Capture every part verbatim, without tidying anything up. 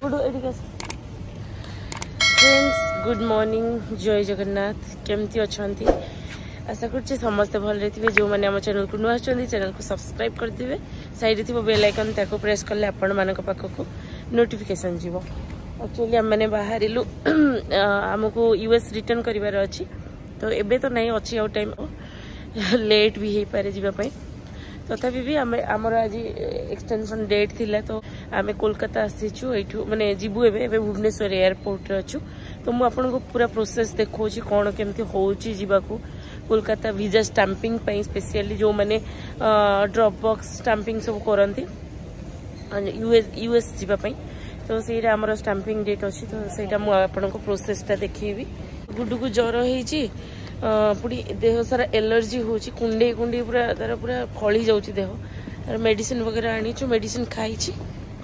Friends good morning जय जगन्नाथ केमती अच्छा आशा कर समस्ते भल थे जो मैंने आम चैनल को नुआ चैनल को सब्सक्राइब करदे साइड थी बेल आइकन ताको प्रेस कले आपण मान पाखक नोटिफिकेशन जीव एक्चुअली आम मैंने बाहर आमको यूएस रिटर्न करार अच्छी तो एबे तो नहीं अच्छी आउ टाइम लेट भी हो पारे जीवाई तथापि भी आम आमर आज एक्सटेंशन डेट थिला तो आम कोलकाता आसीचु एठू माने जीवु एबे एबे भुवनेश्वर एयरपोर्ट रे अछु तो मु आपन को पूरा प्रोसेस देखौची कोन केमती होउची जीवाकू कोलकाता वीजा स्टैंपिंग पई स्पेशली जो माने ड्रॉप बॉक्स स्टैंपिंग सब करंती यूएस यूएस जीवा पई तो सेरा हमर स्टैंपिंग डेट अछि तो सेटा मु आपन को प्रोसेसटा देखिबी गुड्डू को ज्वर हेची पूरी देह सारा एलर्जी होची कुंडे कुंडे पूरा तार पूरा फली जाउची देह मेडिसिन वगैरह आनी छु मेडिसिन खाई छी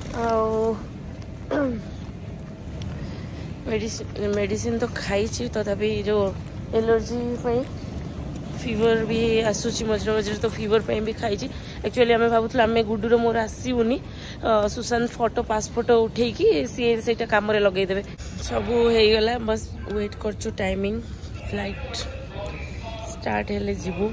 मेडिसिन मेडिसिन तो खाई छी तथापि जो एलर्जी पई फीवर भी आसुची मझे मझे तो फीवर पे भी खाई छी एक्चुअली आम भावुल आम गुड्डूर मोर आसबुनि सुशांत फोटो पास फोटो उठे सी से कम लगेदेवे सब हो गला बस वेट करछु टाइमिंग फ्लाइट स्टार्ट हेले जीवु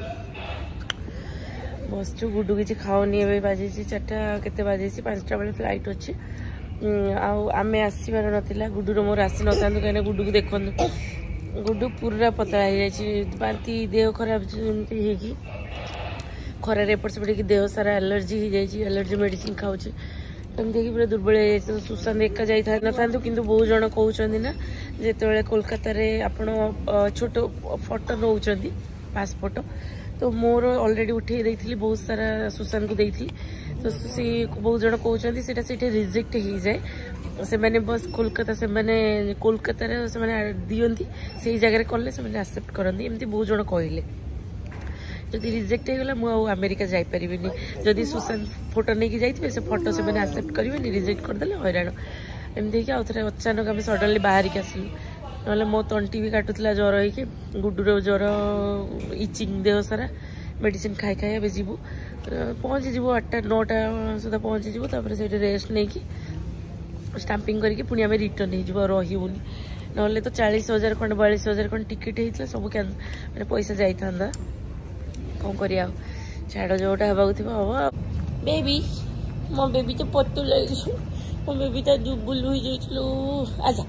बसचु गुड्डू किसी खाओनी ए बाजी चार्टा केते बाजी पांचटा बेले फ्लाइट अच्छे आम आसबार नाला गुड्डूर मोर आसी ना कहीं गुड्डू को देखु गुड्डू पूरा पतला हो बांती देह खराब जमी खरार एपट सेपट देह सारा एलर्जी हो जाए एलर्जी मेडिसिन खाऊे एमती पूरा दुर्बल हो सुशांत एका जाई न था कि बहुत जन कहते ना जिते कोलकाता आपण छोट फोटो नौ पासपोर्ट तो मोर ऑलरेडी उठे देती बहुत सारा सुशांत को देती तो सी बहुत जन कहते से रिजेक्ट हो जाए से मैंने बस कोलकाता से मैंने कोलकाता से मैंने दियंती से जगह कले से मैंने एक्सेप्ट करती एमती बहुत जन कहले जदि रिजेक्ट हो गला मु अमेरिका जाई परिबिनी जदि सुशांत फोटो नहीं जाइए से फोटो से मैंने एक्सेप्ट करेंगे रिजेक्ट करदे हैरान एमती कि आउे अचानक आम सडनली बाहर की आसलु ना मो तंटी भी काटुला ज्वर हो गुड्डूर ज्वर इचिंग देह सारा मेडिसिन खाई खाई ए जीवु पहुँची जीव आठटा नौटा सुधा पहुँची जीव से रेस्ट नहीं कि स्टाम्पिंग करके पुणी आम रिटर्न हो रही ना तो चालीस हजार खंड बयालीस हजार खंड टिकेट होता सब मैंने पैसा जाता कौन कर छाड़ जोटा हाँक हम बेबी मो बेबी तो पत्तु लगे मो बेबी तो दुबुल हो जाइए आजा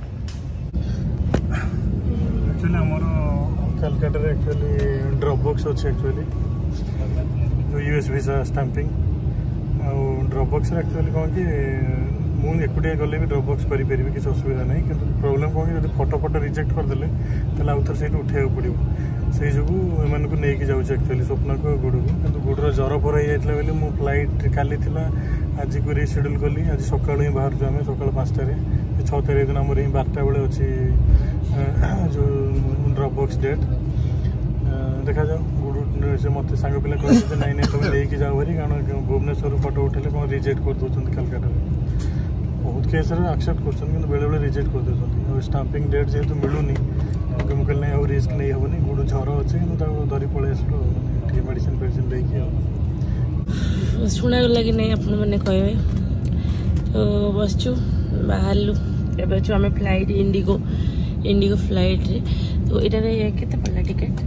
एक्चुअली हमर कलकत्ता रे एक्चुअली ड्रॉप बॉक्स अच्छे एक्चुअली जो यूएस वीजा स्टैंपिंग आ ड्रॉप बॉक्स रे एक्चुअली कौन कि मुझे एकुटिया गले भी ड्रॉप बॉक्स करी परिबे किसी असुविधा नहीं कि प्रॉब्लम कौन कि फोटो फोटो रिजेक्ट करदेले ताले आउ थर सेट उठाइबा पड़िबो से जो एमान को लेके जाऊँ एक्चुअली स्वप्ना को गुड़ को किंतु गुड़र ज्वर फर हो जाता बोली मो फ्लाइट काली थिला आज को रिशेड्यूल कली आज सकाळु ही बाहर आम सकाळ पाँचटार छः तारीख दिन आमर बारटा बेले अच्छी जो ड्रॉप बॉक्स डेट देखा जाओ गुड़ से मत सांग पिला कहते नाई नाई तुम लेके जाओ भारी कारण भुवनेश्वर फोटो उठेले कौन रिजेक्ट कर दौरान कलकाता बहुत केस एक्सेप्ट कर बेले बेले रिजेक्ट कर दौरान स्टाम्पिंग डेट जेहतु मिलूनी मुझे नहीं आउ रिस्क नहीं हेनी गुड़ झर अच्छे कि धरी पलि आसलु मेडिसिन फेडिसिन लेकिन शुणा लगे नहीं आपण मैंने कहे तो बसचु बाहर एवं अच्छु आम फ्लाइट इंडिगो इंडिगो फ्लाइट रे तो यहाँ केते पड़ला टिकेट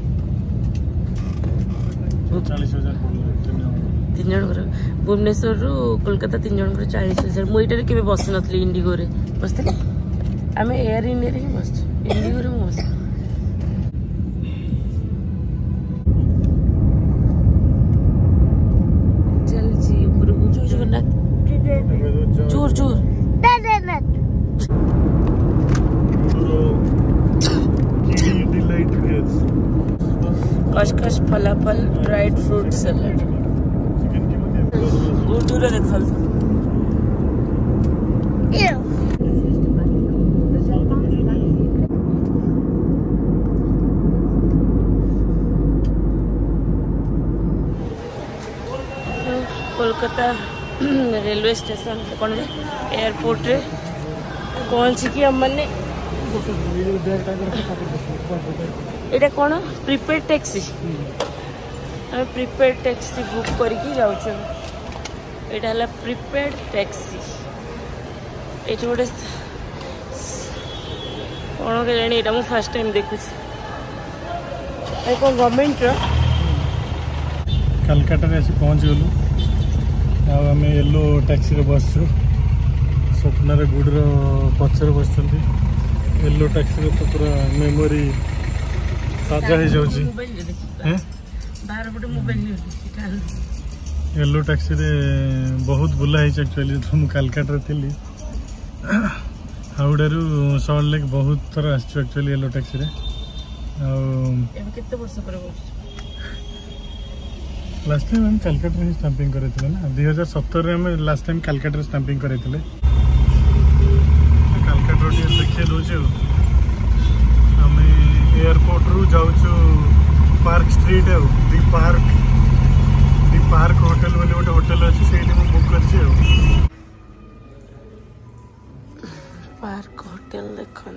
चालीस हजार तीन जन भुवनेश्वर रु कोलकाता तीन जन चालीस हजार मुझे के बस नी इंडिगो रे बसते आम एयर इंडिया रे बस इंडिगो रे बस चलची ऊपर जय जगन्नाथ जोर जोर खसखस फलाफल ड्राइड फ्रूट सैलेड गुड्डूर देखल कोलकाता रेलवे स्टेशन कौन एयरपोर्ट रे पहुँच कि हमने एटा कौन प्रीपेड टैक्सी आम प्रीपेड टैक्सी बुक करके जाऊँ यहाँ प्रीपेड टैक्सी ये गोटे कौन के जानी एटा मु फर्स्ट टाइम देखु कौन गवर्नमेंट कलकत्ता में आसी पहुँच गलु आम येलो टैक्सी रे बसचु स्वप्नार गुडर पचर बस येलो टैक्सी रे तो पूरा मेमोरी साजा हो जाउची येलो टैक्सी रे बहुत बुला है एक्चुअली तुम कलकत्ता रे थिली हाउडारू सॉल्ट लेक बहुत थर आसछु एक्चुअली येलो टैक्सी रे लास्ट टाइम हम कलकत्ता रे स्टैंपिंग करे थे ना दो हज़ार सत्रह रे हम लास्ट टाइम कलकत्ता रे स्टैंपिंग करे थे कलकत्ता रे देखे दोचे हम एयरपोर्ट रु जाउछु पार्क स्ट्रीट है the Park the Park hotel वाले गोटे होटल अच्छी से बुक कर पार्क होटल देखो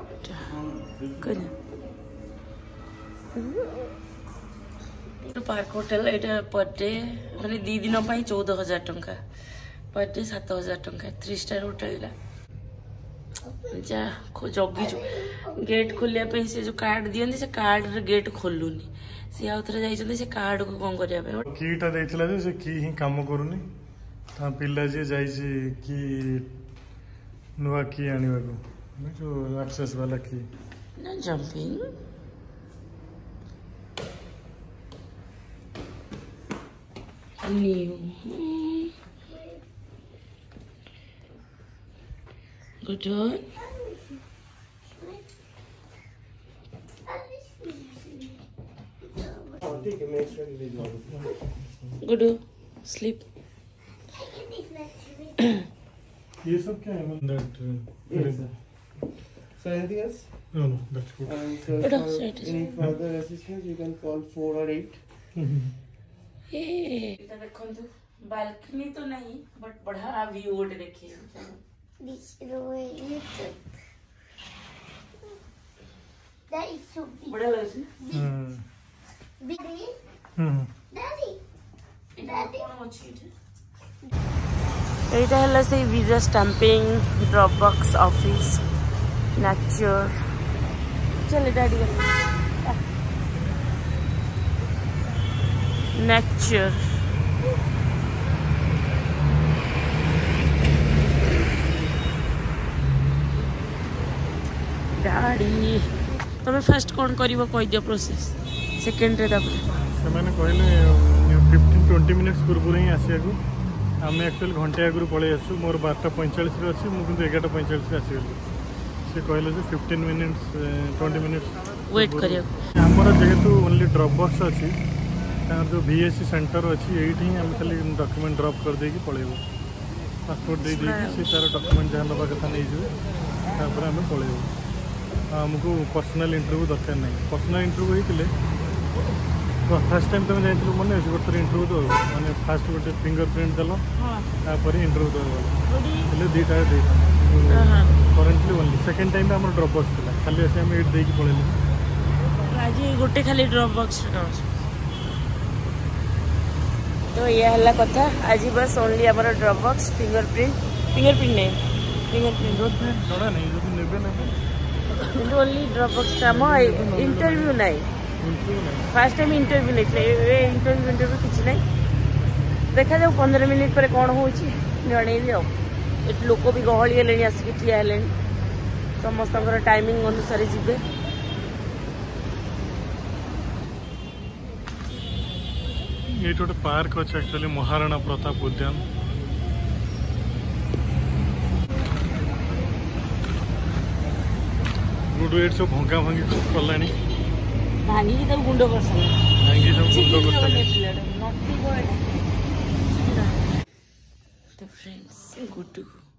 पार्क होटल यहाँ पर डे मैंने दी दिन चौदह हजार टंका पर डे सात हजार टंका थ्री स्टार होटल जा जगिचु गेट खोलिया से जो कार्ड दियंती से कार्ड रे गेट खोलुनी सी आउ थरे जाइछन से कार्ड को कोन करिया पे कीटा देथिला जे से की ही काम करूनी ता पिल्ला जे जाइछि की नुवा की आनिबा को जो एक्सेस वाला की ना jumping new good Go to sleep. ये सब क्या है that yes, so anything else? No, no, that's good. And so But for also it is any further assistance, you can call four or eight. Hey, इधर देखो तो balcony तो नहीं, but बड़ा व्यू उठ देखिए। This is the way you took. That is so big. बड़ा लग रहा है। Daddy? हम्म Daddy? Daddy? एटा हला से visa stamping drop box office नेचर चले डैडी नेचर डैडी तमे फर्स्ट कौन करिवो कहि दियो प्रोसेस सेकंड रे तापर से मैंने कहले फिफ्टीन ट्वेंटी मिनिट्स पूर्व ही आसिया को आम एक्चुअली घंटे आगु पलि आसू मोर बारटा पैंचाश अच्छी मुझे एगारटा पैंचाश आसगली से कहले fifteen minutes twenty minutes wait करियो आमर जेहेतु ओनली ड्रॉप बॉक्स अच्छी जो बीएससी सेंटर अच्छी ये आम खाली डॉक्यूमेंट ड्रॉप कर देकी पलैबू पासपोर्ट दे देकी तार डॉक्यूमेंट जहाँ दबा कथा नहीं जाए आम पलैबू आमको पर्सनल इंटरव्यू दरकार नहीं पर्सनल इंटरव्यू होते फर्स्ट टाइम तुम जाइल मन अच्छे गोटे इंटरव्यू दो मैंने फास्ट गोटे फिंगर प्रिंट देल इंटरव्यू दे दुईटा दे करेन्टली ओनली सेकेंड टाइम आम ड्रॉप बॉक्स था खाली आस आम ये देकी पलैलु आज गोटे खाली ड्रॉप बॉक्स तो ये हला कथा आज बस ओनली आमर drop box fingerprint fingerprint नहीं फिंगर प्रिंट जड़ा नहीं जो नेबे ना ओनली ड्रॉप बॉक्स आम इंटरव्यू नहीं फास्ट टाइम इंटरव्यू नहीं इंटरव्यू इंटरव्यू किसी नहीं देखा जाऊ पंद्रह मिनिट पर कौन हो जनईबी आ लोक भी गहली है आसिक ठिया है समस्त टाइमिंग अनुसार जी ये गोटे पार्क अच्छे एक्चुअली महाराणा प्रताप उद्यान गुडू ये सब भंगा भंगी कला भांगी तो गुंड कर भांगी सब गुंड कर तो फ्रेंड्स गुडू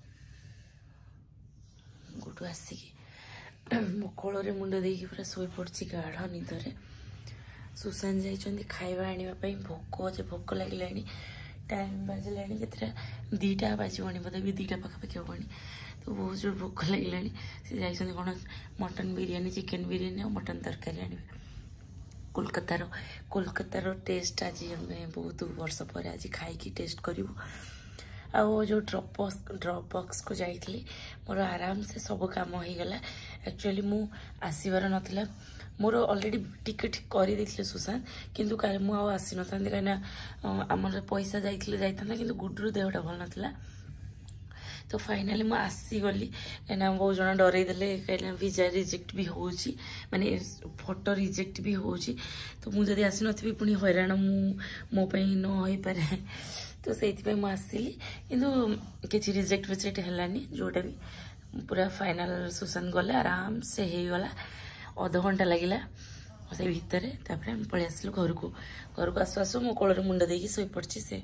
गुडू आसिकी मो कोल मुंड देकी पूरा शोई पड़ी गाढ़ निदरे सुशांत जाइए खाଇବା आने भोक अच्छे भोक लगे टाइम बाजिला के दीटा बाजवानी बोधे भी दीटा पाखापाखि हेनी तो बहुत जोर भोक लगे सी जाइए कौन मटन बिरियानी चिकेन बिरियानी और मटन तरकारी आने कोलकातार कोलकातार टेस्ट आज आम बहुत वर्ष पर आज खाई टेस्ट करूँ आ जो ड्रॉप बॉक्स ड्रॉप बॉक्स को जाइली मोर आराम से सब काम हो गला एक्चुअली मु आसबार नाला मोर ऑलरेडी टिकेट कर देथिले सुशांत किंतु का मु आ आसी नथांती कहीं आमर पैसा जाइथिले जाइथांता किंतु गुड्डूर देहटा भल नथिला तो फाइनाली मु आसीगली कहीं बहुत जन डर देले कहीं वीजा रिजेक्ट भी हो माने फोटो रिजेक्ट भी हो तो मुझे आसी नी पुणी हैरान मु मो न हो पारे तो से आसली किंतु किसी रिजेक्ट विजेक्ट है जोटा भी पूरा फाइनल सुशांत गले आराम से हो गला अध घंटा लगिला से भितर पलि आसलु घर को घर को आसु आसु मो कोल मुंड देकी शोई पड़ी से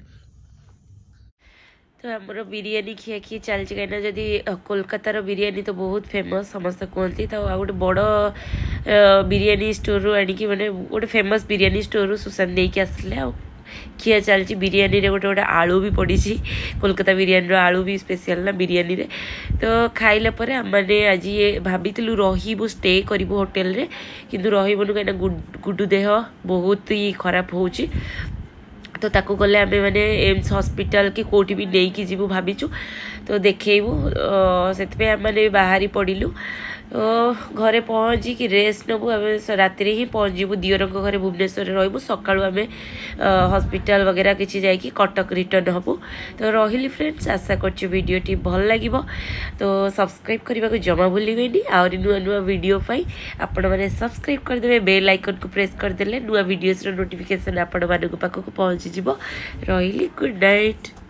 तो आमर बिरियानी खिया खी चलती कहीं जदि कोलकातार बिरियानी तो बहुत फेमस समस्त कहती तो आ गोटे बड़ बिरियानी स्टोर आणिकी माने गोटे फेमस बिरियानी स्टोर सुशांत देकी आसले आ खिया चलती बिरियानी रे गोटे गोटे आलू भी पड़ी कोलकाता बिरियानी आलू भी स्पेशल ना बिरियानी रे तो खाइला परे आमने आज ये भाविलु रहीबु स्टे करिबु होटल रे किंतु रहीबनु कहीं गुड्डू देह बहुत ही खराब होची तो ताकू गले आमे माने एम्स हॉस्पिटल कि कोठी भी नहीं कि जीवु भाविचु तो देखेबु सेतपे आम माने बाहरी पड़िलु तो घरे पहुँची कि रेस्ट नबु आम राति ही पहुँचबू दियर घरे भुवनेश्वर रही सका आम हॉस्पिटल वगैरह किसी जाकि कटक रिटर्न हबू तो रही फ्रेंड्स आशा कर वीडियोटी भल लगे तो सब्सक्राइब करने को जमा भूलिबेनी आउरी नुआ नुआ वीडियो पाई आपण माने सब्सक्राइब करदे बेल आइकन को प्रेस करदेले नुआ वीडियोस रो नोटिफिकेशन आपण मानक पाखक पहुँची जिवो रही गुड नाइट।